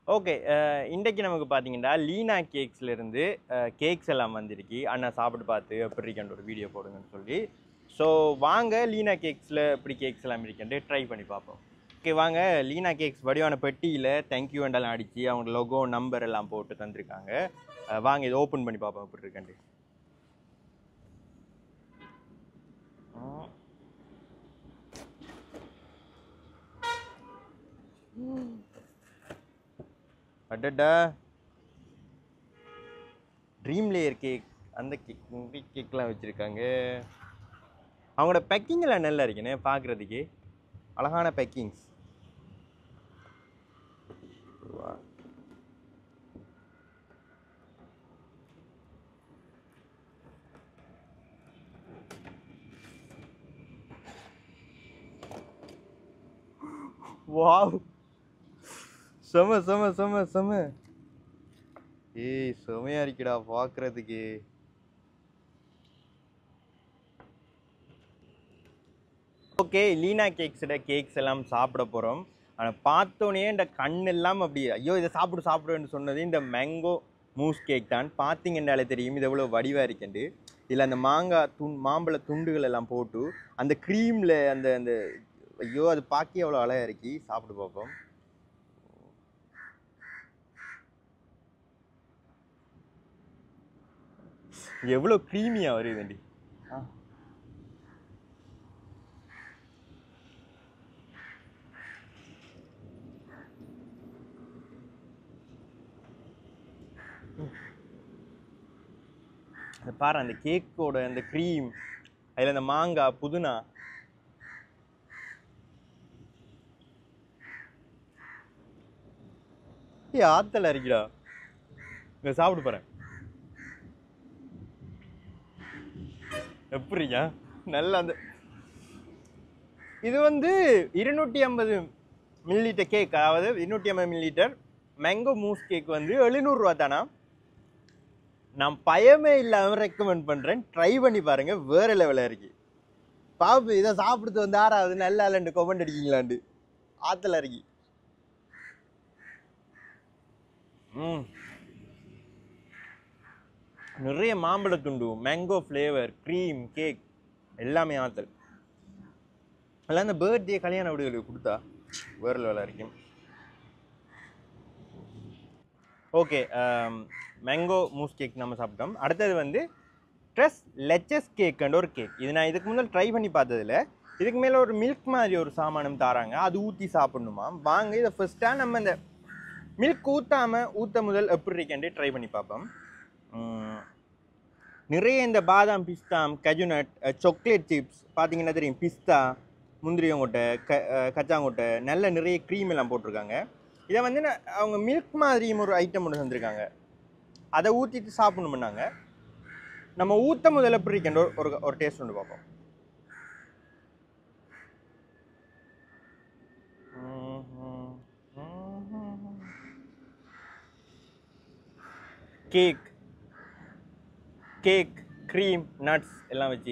Okay. இன்றைக்கு நமக்கு பார்த்தீங்கன்னா லீனா கேக்ஸ்லேருந்து கேக்ஸ் எல்லாம் வந்திருக்கு. அண்ணா சாப்பிட்டு பார்த்து எப்படி இருக்குன்ற ஒரு வீடியோ போடுங்கன்னு சொல்லி. ஸோ வாங்க லீனா கேக்ஸில் எப்படி கேக்ஸ் எல்லாம் இருக்குன்ட்டு ட்ரை பண்ணி பார்ப்போம். ஓகே வாங்க. லீனா கேக்ஸ் வடிவான பெட்டியில் தேங்க்யூ எல்லாம் அடித்து அவங்க லோகோ நம்பர் எல்லாம் போட்டு தந்திருக்காங்க. வாங்க இதை ஓப்பன் பண்ணி பார்ப்போம் எப்படி இருக்குன்ட்டு. அடடா, ட்ரீம் லேயர் கேக், அந்த கேக்லாம் வச்சுருக்காங்க. அவங்களோட பேக்கிங் எல்லாம் நல்லா இருக்குண்ணே பார்க்குறதுக்கு. அழகான பேக்கிங்ஸ். வாவ், செம செம செம செம. ஏய் செமையா இருக்குடா பார்க்குறதுக்கு. ஓகே, லீனா கேக்ஸோட கேக்ஸ் எல்லாம் சாப்பிட போகிறோம். ஆனால் பார்த்தோன்னே இந்த கண்ணெல்லாம் அப்படி ஐயோ இதை சாப்பிடுன்னு சொன்னது இந்த மேங்கோ மூஸ் கேக் தான். பார்த்தீங்கன்னாலே தெரியும் இது எவ்வளோ வடிவாக இருக்குண்டு. இதில் அந்த மாம்பழ துண்டுகள் எல்லாம் போட்டு அந்த க்ரீமில் அந்த அந்த ஐயோ அது பார்க்க எவ்வளோ அழகாக இருக்கு. சாப்பிட்டு பார்ப்போம். எவ்வளோ க்ரீமியாக வருதுண்டி. பாரு அந்த கேக்கோட அந்த க்ரீம், அதில் அந்த மாங்காய் புதினா. ஆத்தல இருக்குடா. இங்க சாப்பிட்டு போறேன். எப்படியா நல்லா அந்த இது வந்து 250 மில்லிலிட்டர் கேக், அதாவது 250 மில்லிலிட்டர் மேங்கோ மூஸ் கேக் வந்து 700 ரூபா தானா. நான் பயமே இல்லாம ரெக்கமெண்ட் பண்றேன். ட்ரை பண்ணி பாருங்க, வேற லெவலில் இருக்கு. பாப்பு இதை சாப்பிடுறது வந்து ஆறாவது நல்லா இல்லைண்டு கொமெண்ட் அடிக்கீங்களாண்டு ஆத்தல இருக்கு. நிறைய மாம்பழ துண்டு, மேங்கோ ஃப்ளேவர், க்ரீம், கேக் எல்லாமே ஆத்தல். எல்லாம் இந்த பர்த்டே கல்யாண வீடுகளுக்கு கொடுத்தா வேற லெவலாக இருக்கும். ஓகே, மேங்கோ மூஸ் கேக் நம்ம சாப்பிட்டோம். அடுத்தது வந்து ட்ரெஸ் லெச்சஸ் கேக்குன்ற ஒரு கேக். இது நான் இதுக்கு முன்னாடி ட்ரை பண்ணி பார்த்ததில்ல. இதுக்கு மேலே ஒரு மில்க் மாதிரி ஒரு சாமானம் தாராங்க, அது ஊற்றி சாப்பிடணுமா. வாங்க இதை ஃபர்ஸ்ட்டாக நம்ம இந்த மில்க் ஊற்ற முதல் எப்படி இருக்கேன்ட்டு ட்ரை பண்ணி பார்ப்போம். நிறைய இந்த பாதாம், பிஸ்தா, கஜுநட், சாக்லேட் சிப்ஸ் பார்த்தீங்கன்னா தெரியும், பிஸ்தா, முந்திரியங்கொட்டை, கச்சாங்கொட்டை, நல்ல நிறைய க்ரீம் எல்லாம் போட்டிருக்காங்க. இதை வந்து அவங்க மில்க் மாதிரியும் ஒரு ஐட்டம் ஒன்று தந்திருக்காங்க, அதை ஊற்றிட்டு சாப்பிடணும்னாங்க. நம்ம ஊற்ற முதல்ல எப்படி இருக்கேன் ஒரு டேஸ்ட் ஒன்று பார்ப்போம். கேக் கேக் க்ரீம், நட்ஸ் எல்லாம் வச்சு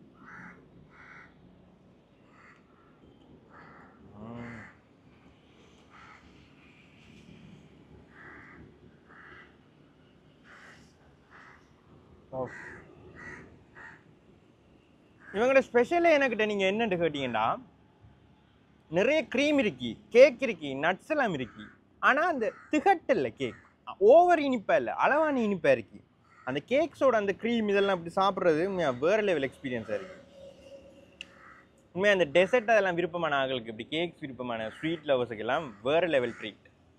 இவங்களோட ஸ்பெஷலே எனக்கிட்ட நீங்கள் என்னென்னு கேட்டீங்கன்னா, நிறைய க்ரீம் இருக்கு, கேக் இருக்கு, நட்ஸ் எல்லாம் இருக்கு. ஆனால் அந்த திகட்டில்ல கேக், ஓவர் இனிப்பா இல்லை, அளவான இனிப்பா இருக்கு. அந்த கேக்ஸோட அந்த க்ரீம் இதெல்லாம் அப்படி சாப்பிட்றது வேற லெவல் எக்ஸ்பீரியன்ஸாக இருக்கு. உண்மையாக அந்த டெசர்ட் அதெல்லாம் விருப்பமான ஆளுக்கு, இப்படி கேக்ஸ் விருப்பமான ஸ்வீட் லவர்ஸுக்கு எல்லாம் வேற லெவல் ட்ரீட்.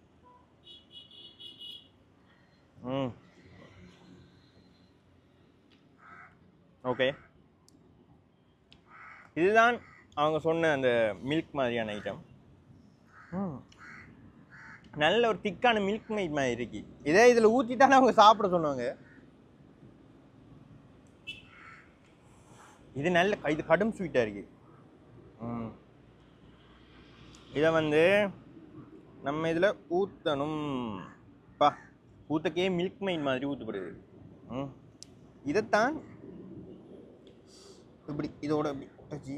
ஓகே, இதுதான் அவங்க சொன்ன அந்த மில்க் மாதிரியான ஐட்டம். நல்ல ஒரு திக்கான மில்க் மைட் மாதிரி இருக்கு. இதே இதில் ஊற்றிட்டானே அவங்க சாப்பிட சொன்னாங்க. இது நல்ல இது கடும் ஸ்வீட்டாக இருக்கு. இதை வந்து நம்ம இதில் ஊற்றணும். ஊற்றக்கே மில்க் மைட் மாதிரி ஊற்றப்படுது. இதைத்தான் இப்படி இதோட டச்சி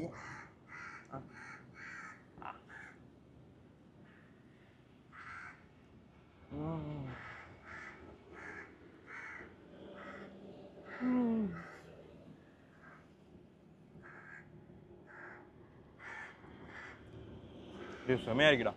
இது செமையா இருக்குடா.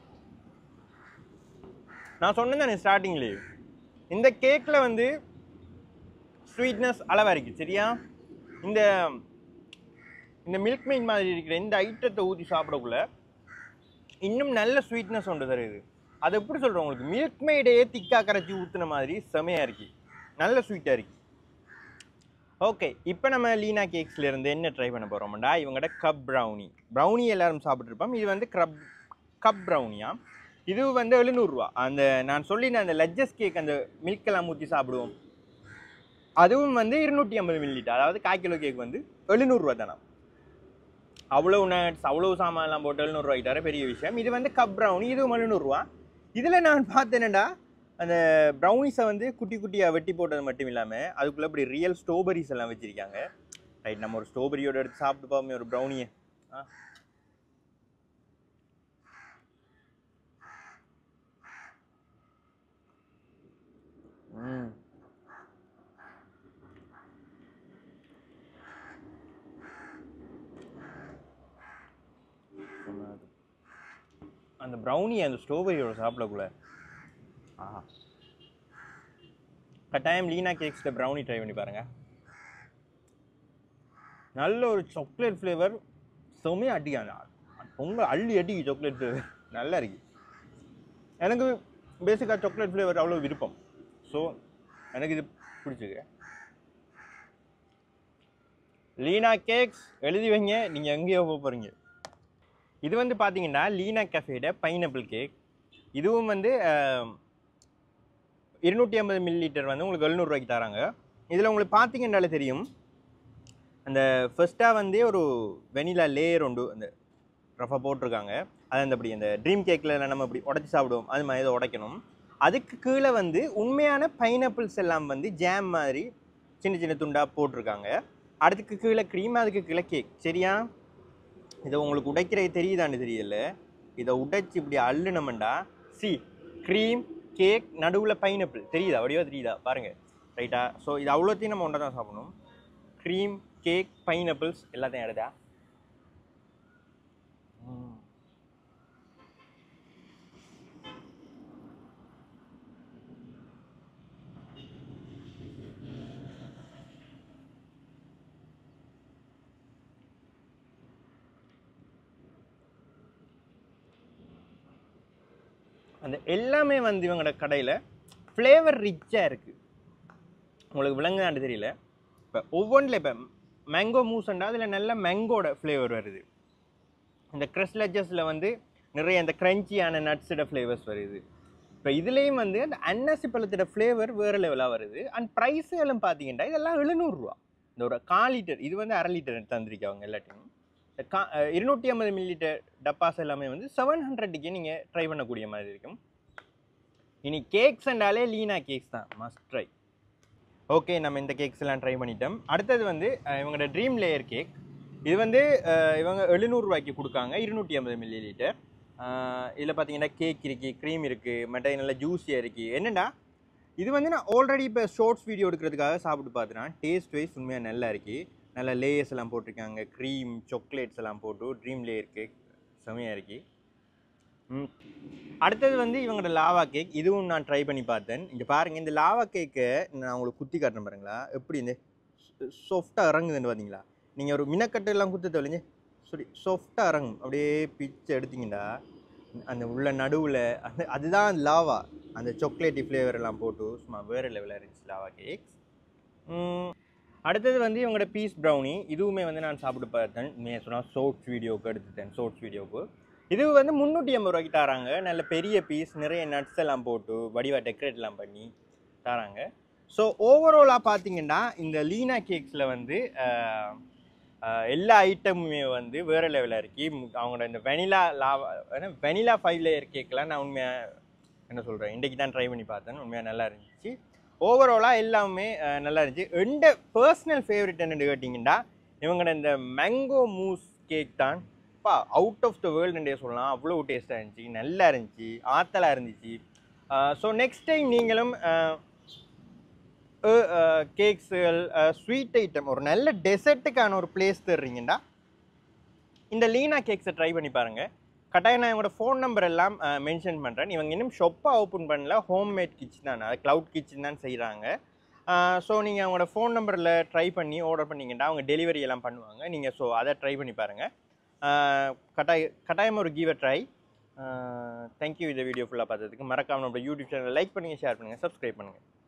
நான் சொன்னேன் தானே ஸ்டார்டிங்லேயே, இந்த கேக்கில் வந்து ஸ்வீட்னஸ் அளவாக இருக்குது சரியா. இந்த இந்த மில்க் மெய்ட் மாதிரி இருக்கிற இந்த ஐட்டத்தை ஊற்றி சாப்பிடக்குள்ள இன்னும் நல்ல ஸ்வீட்னஸ் ஒன்று தருது. அது எப்படி சொல்கிறேன் உங்களுக்கு, மில்க் மெய்டையே திக்கா கரைச்சி ஊற்றுன மாதிரி செமையாக இருக்கு, நல்ல ஸ்வீட்டாக இருக்கு. ஓகே, இப்போ நம்ம லீனா கேக்ஸ்லேருந்து என்ன ட்ரை பண்ண போகிறோம்டா, இவங்கள்ட கப் ப்ரௌனி எல்லாரும் சாப்பிட்ருப்போம். இது வந்து கப் ப்ரௌனியா. இது வந்து 700 ரூபா. அந்த நான் சொல்லின அந்த லெஜஸ் கேக் அந்த மில்க் எல்லாம் ஊற்றி சாப்பிடுவோம், அதுவும் வந்து 250 மில்லிலிட்டர், அதாவது 1/4 கிலோ கேக் வந்து 700 ரூபா தானே. அவ்வளோ நட்ஸ் அவ்வளோ சாமான்லாம் போட்டு 700 ரூபாய்க்கு பெரிய விஷயம். இது வந்து கப் ப்ரௌனி, இதுவும் 700 ரூபா. இதில் நான் பார்த்தேன்டா, அந்த ப்ரௌனிஸை வந்து குட்டி குட்டியாக வெட்டி போட்டது மட்டும் இல்லாமல் அதுக்குள்ளே இப்படி ரியல் ஸ்ட்ராபெரிஸ் எல்லாம் வச்சுருக்காங்க. ரைட், நம்ம ஒரு ஸ்ட்ராபெரியோட எடுத்து சாப்பிட்டு பார்ப்போமே ஒரு ப்ரௌனியை. அந்த ப்ரௌனி அந்த ஸ்ட்ராபெரியோட சாப்பிடக்குள்ள ஆஹா, கட்டாயம் லீனா கேக்ஸில் ப்ரௌனி ட்ரை பண்ணி பாருங்க. நல்ல ஒரு சாக்லேட் ஃப்ளேவர், செம்மையாக அடிக்காங்க உங்கள் அள்ளி அடி சாக்லேட் ஃப்ளேவர் நல்லா இருக்கு. எனக்கு பேசிக்காக சாக்லேட் ஃப்ளேவர் அவ்வளோ விருப்பம், ஸோ எனக்கு இது பிடிச்சிருக்கு. லீனா கேக்ஸ் எழுதி வைங்க, நீங்கள் எங்கேயோ போக போகிறீங்க. இது வந்து பார்த்தீங்கன்னா லீனா கஃபேட பைனாப்பிள் கேக். இதுவும் வந்து 250 மில்லிலிட்டர் வந்து உங்களுக்கு 700 ரூபாய்க்கு தராங்க. இதில் உங்களுக்கு பார்த்தீங்கன்னாலே தெரியும், அந்த ஃபர்ஸ்ட்டாக வந்து ஒரு வெனிலா லேயர் உண்டு அந்த ரஃபாக போட்டிருக்காங்க. அது அந்த அப்படி அந்த ட்ரீம் கேக்கில் நம்ம அப்படி உடச்சி சாப்பிடுவோம், அது மாதிரி இதை உடைக்கணும். அதுக்கு கீழே வந்து உண்மையான பைனாப்பிள்ஸ் எல்லாம் வந்து ஜாம் மாதிரி சின்ன சின்ன துண்டாக போட்டிருக்காங்க. அதுக்கு கீழே க்ரீம், அதுக்கு கீழே கேக் சரியா. இதை உங்களுக்கு உடைக்கிறது தெரியுதான்னு தெரியல, இதை உடைச்சி இப்படி அள்ளுனமெண்டா க்ரீம் கேக் நடுவில் பைனாப்பிள் தெரியுதா, வடிவா தெரியுதா பாருங்க. ரைட்டா, ஸோ இது அவ்வளோத்தையும் நம்ம ஒன்றை தான் சாப்பிடணும். க்ரீம் கேக் பைனாப்பிள்ஸ் எல்லாத்தையும் எடுத்தா அந்த எல்லாமே வந்து இவங்களோட கடையில் ஃப்ளேவர் ரிச்சாக இருக்குது. உங்களுக்கு விளங்குதான்னு தெரியல. இப்போ ஒவ்வொன்றில் இப்போ மேங்கோ மூஸ்ண்டா அதில் நல்ல மேங்கோட ஃப்ளேவர் வருது. இந்த க்ரஸ் லெஜஸில் வந்து நிறைய அந்த க்ரன்ச்சியான நட்ஸோட ஃப்ளேவர்ஸ் வருது. இப்போ இதுலேயும் வந்து அந்த அன்னாசி பழத்தோட ஃப்ளேவர் வேறு லெவலாக வருது. அண்ட் ப்ரைஸுகளும் பார்த்தீங்கன்னா இதெல்லாம் 700 ரூபா. இந்த ஒரு 1/4 லிட்டர், இது வந்து 1/2 லிட்டர் தந்திருக்காங்க எல்லாத்தையும். 250 மில்லிலிட்டர் டப்பாஸ் எல்லாமே வந்து 700க்கு நீங்கள் ட்ரை பண்ணக்கூடிய மாதிரி இருக்கும். இனி கேக்ஸ் என்றாலே லீனா கேக்ஸ் தான் மஸ்ட் ட்ரை. ஓகே, நம்ம இந்த கேக்ஸ் எல்லாம் ட்ரை பண்ணிட்டோம். அடுத்தது வந்து இவங்களோட ட்ரீம் லேயர் கேக். இது வந்து இவங்க 700 ரூபாய்க்கு கொடுக்காங்க, 250 மில்லிலிட்டர். இதில் பார்த்தீங்கன்னா கேக் இருக்குது, க்ரீம் இருக்குது, மட்டை நல்லா ஜூஸியாக இருக்குது. என்னென்னா இது வந்து நான் ஆல்ரெடி இப்போ ஷார்ட்ஸ் வீடியோ எடுக்கிறதுக்காக சாப்பிட்டு பார்த்துட்டேன். டேஸ்ட் வைஸ் உண்மையாக நல்லா இருக்குது. நல்லா லேயர்ஸ் எல்லாம் போட்டிருக்காங்க, க்ரீம் சாக்லேட்ஸ் எல்லாம் போட்டு ட்ரீம் லேயர் கேக் செமையாக இருக்குது. அடுத்தது வந்து இவங்களோட லாவா கேக். இதுவும் நான் ட்ரை பண்ணி பார்த்தேன். இங்கே பாருங்கள், இந்த லாவா கேக்கை நான் உங்களுக்கு குத்தி காட்டுறேன் பாருங்களா, எப்படி இந்த சாஃப்டாக இறங்குதுன்னு பார்த்தீங்களா. நீங்கள் ஒரு மினக்கட்டு எல்லாம் குத்து தொலைஞ்சு சாஃப்டாக இறங்கும். அப்படியே பிச்சு எடுத்தீங்கன்னா அந்த உள்ள நடுவில் அதுதான் லாவா, அந்த சாக்லேட்டி ஃப்ளேவர் எல்லாம் போட்டு சும்மா வேறு லெவலில் இருந்துச்சு லாவா கேக்ஸ். அடுத்தது வந்து இவங்களோட பீஸ் ப்ரௌனி. இதுவுமே வந்து நான் சாப்பிட்டு பார்த்தேன். சொன்னால் ஷார்ட்ஸ் வீடியோவுக்கு எடுத்துட்டேன். ஷார்ட்ஸ் வீடியோவுக்கு இது வந்து 350 ரூபாய்க்கு தராங்க. நல்ல பெரிய பீஸ், நிறைய நட்ஸ் எல்லாம் போட்டு வடிவாக டெக்கரேட்லாம் பண்ணி தராங்க. ஸோ ஓவராலாக பார்த்தீங்கன்னா இந்த லீனா கேக்ஸில் வந்து எல்லா ஐட்டமுமே வந்து வேறு லெவலில் இருக்குது. அவங்களோட இந்த வெனிலா 5 லேயர் கேக்கெலாம் நான் உண்மையாக என்ன சொல்கிறேன், இன்றைக்கி தான் ட்ரை பண்ணி பார்த்தேன். உண்மையாக நல்லா இருந்துச்சு. ஓவராலாக எல்லாமே நல்லா இருந்துச்சு. எந்த பர்சனல் ஃபேவரட் என்னென்னு கேட்டிங்கன்னா இவங்களோட இந்த மேங்கோ மூஸ் கேக் தான் அவுட் ஆஃப் த வேர்ல்டுன்றே சொல்லலாம். அவ்வளோ டேஸ்ட்டாக இருந்துச்சு, நல்லா இருந்துச்சு, ஆத்தலாக இருந்துச்சு. ஸோ நெக்ஸ்ட் டைம் நீங்களும் கேக்ஸுகள் ஸ்வீட் ஐட்டம் ஒரு நல்ல டெசர்ட்டுக்கான ஒரு பிளேஸ் தர்றீங்கடா இந்த லீனா கேக்ஸை ட்ரை பண்ணி பாருங்கள். கட்டாயம் நான் இவங்களோட ஃபோன் நம்பர் எல்லாம் மென்ஷன் பண்ணுறேன். இவங்க இன்னும் ஷொப்பாக ஓப்பன் பண்ணல, ஹோம்மேட் கிச்சன் தான், அது க்ளவுட் கிச்சன் தான் செய்கிறாங்க. ஸோ நீங்கள் அவங்களோட ஃபோன் நம்பரில் ட்ரை பண்ணி ஆர்டர் பண்ணிங்கன்னா அவங்க டெலிவரி எல்லாம் பண்ணுவாங்க. நீங்கள் ஸோ அதை ட்ரை பண்ணி பாருங்கள். கட்டாயம் ஒரு கிவ் அ ட்ரை. தேங்க்யூ இந்த வீடியோ ஃபுல்லாக பார்த்ததுக்கு. மறக்காமல் நம்மளோட யூடியூப் சேனலை லைக் பண்ணுங்கள், ஷேர் பண்ணுங்கள், சப்ஸ்கிரைப் பண்ணுங்கள்.